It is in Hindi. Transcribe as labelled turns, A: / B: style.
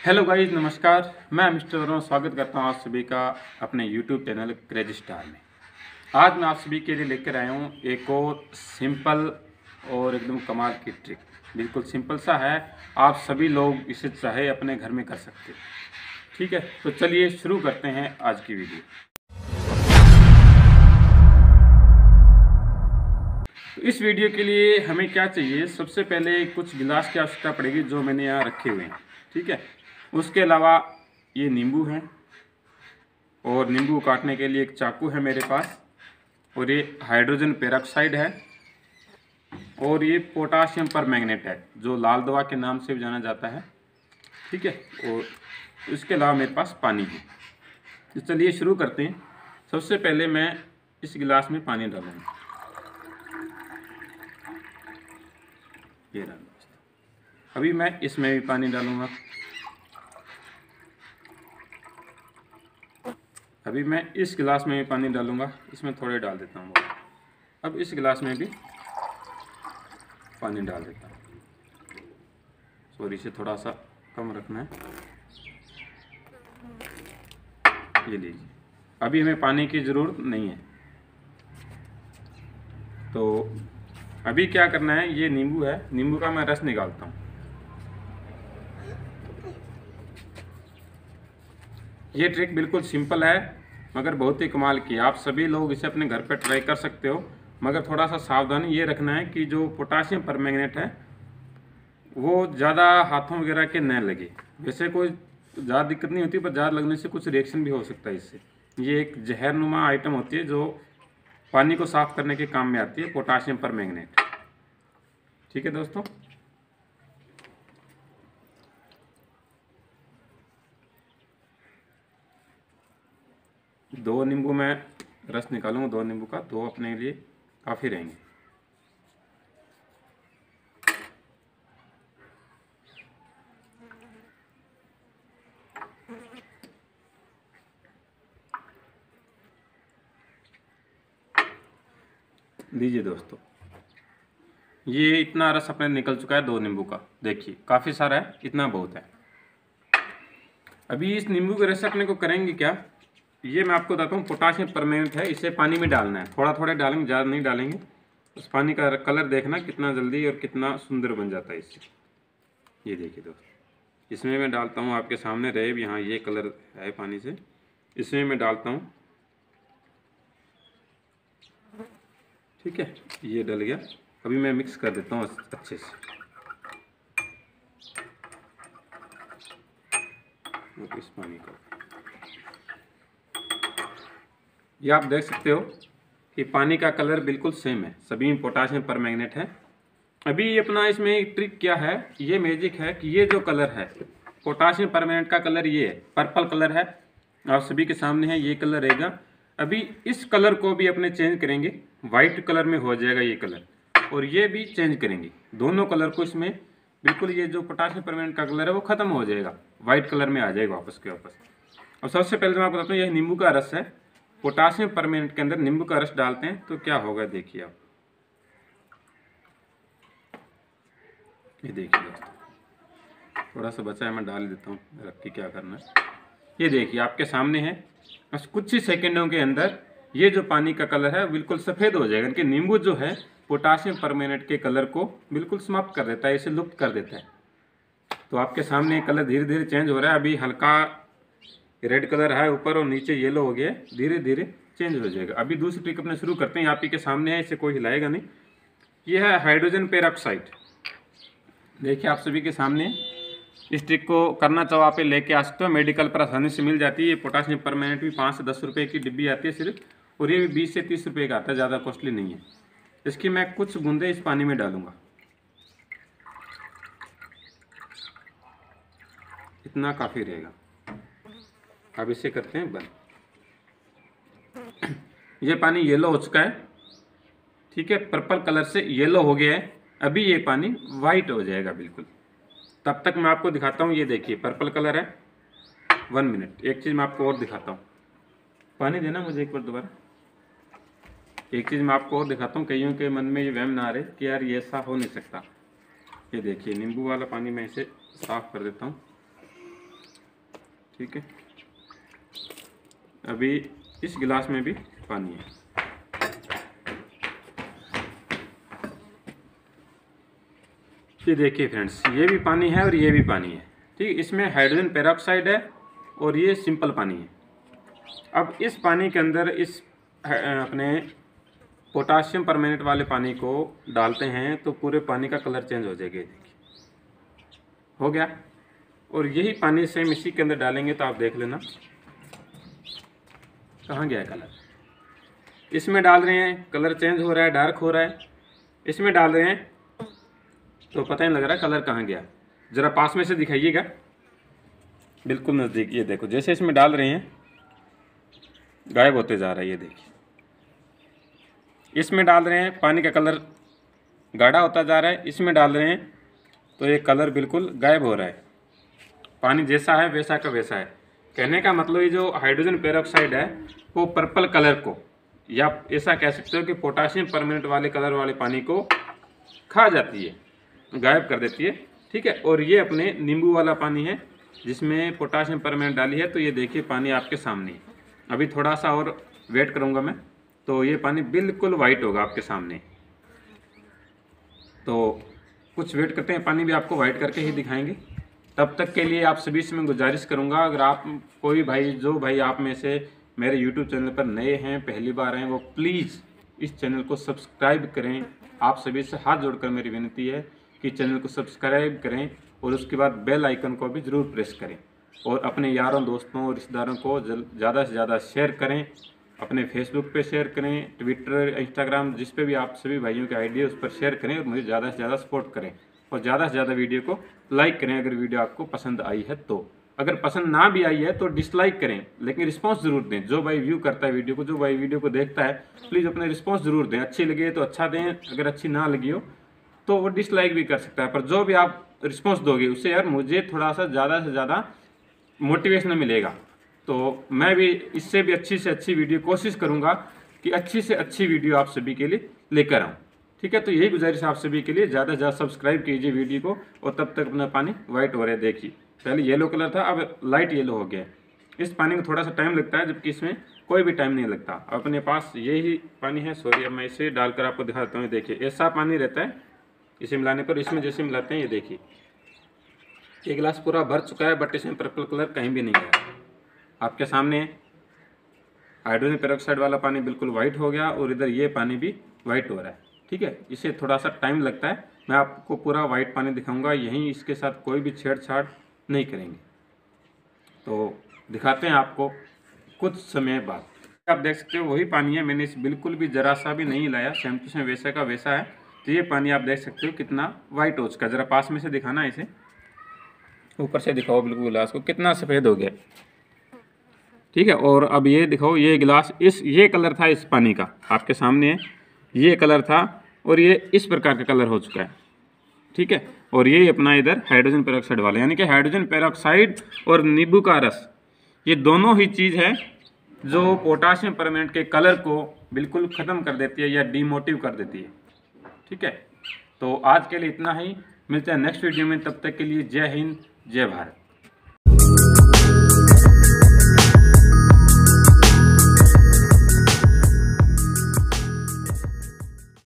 A: हेलो गाइस, नमस्कार। मैं मिस्टर वर्मा स्वागत करता हूं आप सभी का अपने यूट्यूब चैनल क्रेजी स्टार में। आज मैं आप सभी के लिए लेकर आया हूं एक और सिंपल और एकदम कमाल की ट्रिक। बिल्कुल सिंपल सा है, आप सभी लोग इसे चाहे अपने घर में कर सकते हैं। ठीक है, तो चलिए शुरू करते हैं आज की वीडियो। तो इस वीडियो के लिए हमें क्या चाहिए, सबसे पहले कुछ गिलास की आवश्यकता पड़ेगी जो मैंने यहाँ रखे हुए हैं। ठीक है, उसके अलावा ये नींबू है और नींबू काटने के लिए एक चाकू है मेरे पास, और ये हाइड्रोजन पेरोक्साइड है, और ये पोटाशियम परमैंगनेट है जो लाल दवा के नाम से भी जाना जाता है। ठीक है, और इसके अलावा मेरे पास पानी है। तो चलिए शुरू करते हैं। सबसे पहले मैं इस गिलास में पानी डालूंगा, ये डालूंगा। अभी मैं इसमें भी पानी डालूंगा। अभी मैं इस गिलास में भी पानी डालूंगा, इसमें थोड़े डाल देता हूँ। अब इस गिलास में भी पानी डाल देता हूँ। सॉरी, इसे थोड़ा सा कम रखना है। ये लीजिए, अभी हमें पानी की ज़रूरत नहीं है। तो अभी क्या करना है, ये नींबू है, नींबू का मैं रस निकालता हूँ। ये ट्रिक बिल्कुल सिंपल है मगर बहुत ही कमाल की है। आप सभी लोग इसे अपने घर पर ट्राई कर सकते हो, मगर थोड़ा सा सावधानी ये रखना है कि जो पोटाशियम परमैंगनेट है वो ज़्यादा हाथों वगैरह के न लगे। वैसे कोई ज़्यादा दिक्कत नहीं होती, पर ज़्यादा लगने से कुछ रिएक्शन भी हो सकता है इससे। ये एक जहरनुमा आइटम होती है जो पानी को साफ करने के काम में आती है, पोटाशियम परमैंगनेट। ठीक है दोस्तों, दो नींबू मैं रस निकालूंगा, दो नींबू का, दो अपने लिए काफ़ी रहेंगे। लीजिए दोस्तों, ये इतना रस अपने निकल चुका है दो नींबू का। देखिए काफ़ी सारा है, इतना बहुत है। अभी इस नींबू के रस से अपने को करेंगे क्या, ये मैं आपको बताता हूँ। पोटाशियम परमैंगनेट है, इसे पानी में डालना है। थोड़ा थोड़ा डालेंगे, ज़्यादा नहीं डालेंगे। उस पानी का कलर देखना कितना जल्दी और कितना सुंदर बन जाता है इससे। ये देखिए दोस्तों, इसमें मैं डालता हूँ, आपके सामने रहे भी, हाँ ये कलर है पानी से। इसमें मैं डालता हूँ। ठीक है, ये डल गया। अभी मैं मिक्स कर देता हूँ अच्छे से। इस पानी को ये आप देख सकते हो कि पानी का कलर बिल्कुल सेम है, सभी में पोटाशियम परमैंगनेट है। अभी अपना इसमें एक ट्रिक क्या है, ये मैजिक है कि ये जो कलर है पोटाशियम परमैंगनेट का कलर, ये है पर्पल कलर है, आप सभी के सामने है, ये कलर रहेगा। अभी इस कलर को भी अपने चेंज करेंगे, वाइट कलर में हो जाएगा ये कलर, और ये भी चेंज करेंगे दोनों कलर को। इसमें बिल्कुल ये जो पोटाशियम परमैंगनेट का कलर है वो खत्म हो जाएगा, वाइट कलर में आ जाएगा वापस के वापस। और सबसे पहले मैं आपको बताता हूँ, यह नींबू का रस है। पोटाशियम परमैंगनेट के अंदर नींबू का रस डालते हैं तो क्या होगा, देखिए आप। ये देखिए दोस्तों, थोड़ा सा बचा है, मैं डाल देता हूँ, रख के क्या करना है। ये देखिए आपके सामने है, बस कुछ ही सेकंडों के अंदर ये जो पानी का कलर है बिल्कुल सफ़ेद हो जाएगा। इनके नींबू जो है पोटाशियम परमैंगनेट के कलर को बिल्कुल समाप्त कर देता है, इसे लुप्त कर देता है। तो आपके सामने कलर धीरे धीरे चेंज हो रहा है। अभी हल्का रेड कलर है ऊपर और नीचे येलो हो गया, धीरे धीरे चेंज हो जाएगा। अभी दूसरी ट्रिक अपने शुरू करते हैं। आप ही के सामने है, इसे कोई हिलाएगा नहीं। यह है हाइड्रोजन पेरोक्साइड। देखिए आप सभी के सामने, इस ट्रिक को करना चाहो आप लेके आ सकते हो, मेडिकल पर आसानी से मिल जाती है। ये पोटाशियम परमैंगनेट भी 5 से 10 रुपये की डिब्बी आती है सिर्फ, और ये भी 20 से 30 रुपये का आता है, ज़्यादा कॉस्टली नहीं है। इसकी मैं कुछ बूंदे इस पानी में डालूंगा, इतना काफ़ी रहेगा। अब इसे करते हैं बंद। ये पानी येलो हो चुका है, ठीक है, पर्पल कलर से येलो हो गया है। अभी ये पानी वाइट हो जाएगा बिल्कुल, तब तक मैं आपको दिखाता हूँ। ये देखिए पर्पल कलर है। 1 मिनट, एक चीज़ मैं आपको और दिखाता हूँ। पानी देना मुझे एक बार दोबारा। एक चीज़ मैं आपको और दिखाता हूँ, कईयों के मन में ये वहम ना आ रहे कि यार ये ऐसा हो नहीं सकता। ये देखिए नींबू वाला पानी मैं इसे साफ़ कर देता हूँ। ठीक है, अभी इस गिलास में भी पानी है। ये देखिए फ्रेंड्स, ये भी पानी है और ये भी पानी है। ठीक, इसमें हाइड्रोजन पेरोक्साइड है और ये सिंपल पानी है। अब इस पानी के अंदर इस अपने पोटाशियम परमैंगनेट वाले पानी को डालते हैं तो पूरे पानी का कलर चेंज हो जाएगा। देखिए हो गया। और यही पानी सेम इसी के अंदर डालेंगे तो आप देख लेना कहाँ गया है कलर। इसमें डाल रहे हैं कलर चेंज हो रहा है, डार्क हो रहा है। इसमें डाल रहे हैं तो पता नहीं लग रहा कलर कहाँ गया। ज़रा पास में से दिखाइएगा, बिल्कुल नज़दीक। ये देखो, जैसे इसमें डाल रहे हैं गायब होते जा रहा है। ये देखिए, इसमें डाल रहे हैं पानी का कलर गाढ़ा होता जा रहा है, इसमें डाल रहे हैं तो ये कलर बिल्कुल गायब हो रहा है। पानी जैसा है वैसा का वैसा है। कहने का मतलब ये जो हाइड्रोजन पेरोक्साइड है वो पर्पल कलर को, या ऐसा कह सकते हो कि पोटाशियम परमैंगनेट वाले कलर वाले पानी को खा जाती है, गायब कर देती है। ठीक है, और ये अपने नींबू वाला पानी है जिसमें पोटाशियम परमैंगनेट डाली है। तो ये देखिए पानी आपके सामने है। अभी थोड़ा सा और वेट करूँगा मैं तो ये पानी बिल्कुल वाइट होगा आपके सामने। तो कुछ वेट करते हैं, पानी भी आपको वाइट करके ही दिखाएंगे। तब तक के लिए आप सभी से मैं गुजारिश करूंगा, अगर आप कोई भाई जो भाई आप में से मेरे YouTube चैनल पर नए हैं, पहली बार हैं, वो प्लीज़ इस चैनल को सब्सक्राइब करें। आप सभी से हाथ जोड़कर मेरी विनती है कि चैनल को सब्सक्राइब करें और उसके बाद बेल आइकन को भी ज़रूर प्रेस करें और अपने यारों दोस्तों और रिश्तेदारों को ज़्यादा से ज़्यादा शेयर करें। अपने फेसबुक पे शेयर करें, ट्विटर, इंस्टाग्राम, जिस पे भी आप सभी भाइयों की आईडी है उस पर शेयर करें और मुझे ज़्यादा से ज़्यादा सपोर्ट करें और ज़्यादा से ज़्यादा वीडियो को लाइक करें अगर वीडियो आपको पसंद आई है तो। अगर पसंद ना भी आई है तो डिसलाइक करें, लेकिन रिस्पांस ज़रूर दें। जो भाई व्यू करता है वीडियो को, जो भाई वीडियो को देखता है, प्लीज़ अपने रिस्पांस ज़रूर दें। अच्छी लगी है तो अच्छा दें, अगर अच्छी ना लगी हो तो वो डिसलाइक भी कर सकता है। पर जो भी आप रिस्पॉन्स दोगे उससे यार मुझे थोड़ा सा ज़्यादा से ज़्यादा मोटिवेशन मिलेगा। तो मैं भी इससे भी अच्छी से अच्छी वीडियो कोशिश करूँगा कि अच्छी से अच्छी वीडियो आप सभी के लिए लेकर आऊँ। ठीक है, तो यही गुजारिश आप सभी के लिए, ज़्यादा से ज़्यादा सब्सक्राइब कीजिए वीडियो को। और तब तक अपना पानी वाइट हो रहा है। देखिए पहले येलो कलर था, अब लाइट येलो हो गया। इस पानी को थोड़ा सा टाइम लगता है, जबकि इसमें कोई भी टाइम नहीं लगता। अपने पास यही पानी है। सॉरी, अब मैं इसे डालकर आपको दिखाता हूँ। देखिए ऐसा पानी रहता है इसे मिलाने पर। इसमें जैसे मिलाते हैं ये देखिए एक गिलास पूरा भर चुका है, बट इसमें पर्पल कलर कहीं भी नहीं गया। आपके सामने हाइड्रोजन पेरोक्साइड वाला पानी बिल्कुल वाइट हो गया और इधर ये पानी भी वाइट हो रहा है। ठीक है, इसे थोड़ा सा टाइम लगता है। मैं आपको पूरा वाइट पानी दिखाऊंगा, यहीं इसके साथ कोई भी छेड़छाड़ नहीं करेंगे। तो दिखाते हैं आपको कुछ समय बाद। आप देख सकते हो वही पानी है, मैंने इस बिल्कुल भी ज़रा सा भी नहीं लाया, सेम टू सेम वैसा का वैसा है। तो ये पानी आप देख सकते हो कितना वाइट हो चुका है। ज़रा पास में से दिखाना, इसे ऊपर से दिखाओ बिल्कुल गिलास को, कितना सफ़ेद हो गया। ठीक है, और अब ये दिखाओ ये गिलास, ये कलर था इस पानी का, आपके सामने है ये कलर था और ये इस प्रकार का कलर हो चुका है। ठीक है, और ये अपना इधर हाइड्रोजन पेरोक्साइड वाला, यानी कि हाइड्रोजन पेरोक्साइड और नींबू का रस, ये दोनों ही चीज़ है जो पोटाशियम परमैंगनेट के कलर को बिल्कुल ख़त्म कर देती है या डीमोटिव कर देती है। ठीक है, तो आज के लिए इतना ही, मिलते हैं नेक्स्ट वीडियो में। तब तक के लिए जय हिंद, जय भारत।